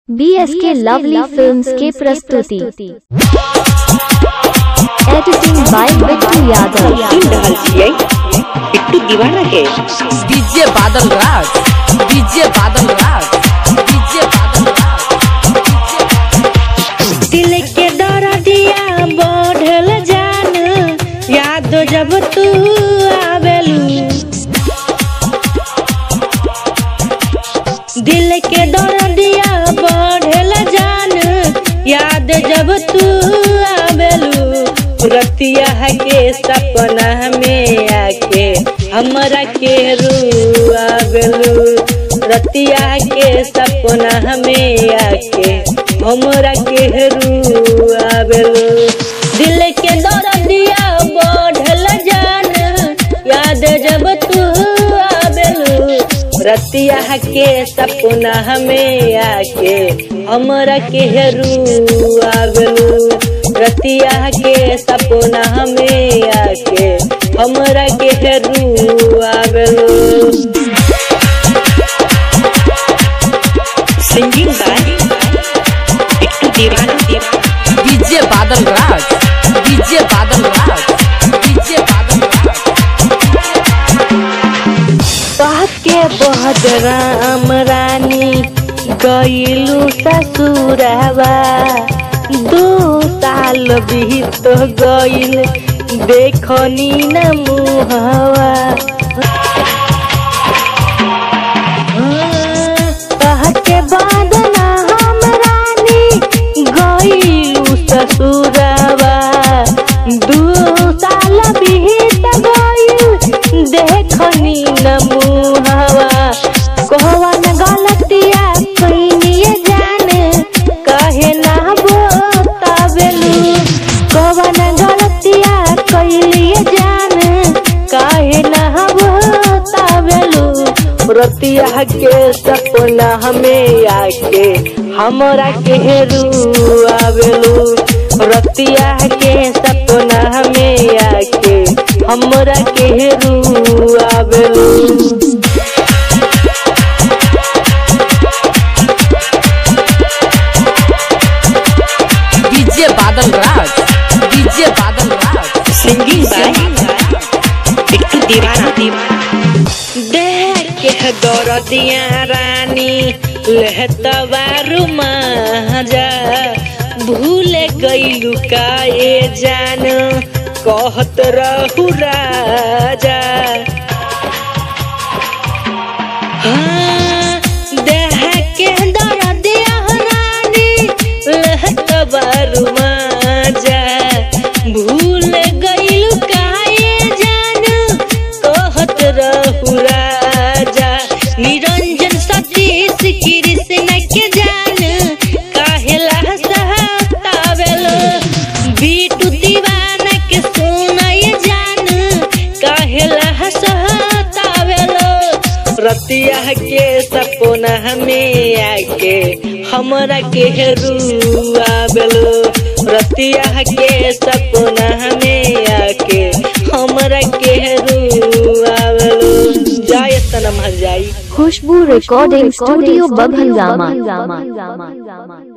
BSK lovely films के प्रस्तुति editing by Bittu Yadav. Bittu Deewana के DJ Badal Raj, DJ Badal Raj, DJ Badal Raj. दिल के दर्दिया बढ़ल जान, याद जब तू आवेलू। दिल के दर्दिया बढ़ल जान, याद जब तू आवेलू। रतिया के सपना में आके हमरा के रुआवेलू। रतिया के सपना में आके हमरा के रुआवेलू। दिल के दर्दिया बढ़ल जान, याद जब तू आवेलू। रतिया के सपना में आके हमरा के रुआवेलू। रतिया के सपना में आके हमरा के रुआवेलू। Singing by Bittu Deewana. DJ Badal Raj, DJ Badal Raj, DJ Badal Raj. के बहदराम रानी गईलू ससुरवा। 2 साल बीत गईल देखनी न मुहवा। के बदनाम रानी गईलू ससुरवा। 2 साल बीत गईल देखनी न मुहवा। कहवन गलतिया कइनिए जान, कहे ना बतावेलू। कहवन गलतिया कइलिए जान, कहे ना बतावेलू। रतिया के सपना में आके हमरा के रुआवेलू। रतिया के सपना में आके हमरा के रुआवेलू। DJ Badal Raj, DJ Badal Raj. Singing by Bittu Deewana. देख के दर्दिया रानी लहतवारू माजा। भूल गईलू काए जान, कहत रहू राजा। हाँ, देह के दर्दिया रानी लहतवारू माजा। भूल गईलू काए जान, कहत रहू राजा। निरंजन सतीश कृष्ण के जान, काहेला सतावेलो। बिट्टू दीवाना के सुनाई जान, काहेला सतावेलो। रतिया के सपना में आके हमरा के रुआवेलो। रतिया के सपना में आके हमरा के रुआवेलो। जाए सनम जाई। Khushboo recording studio बभंगामा।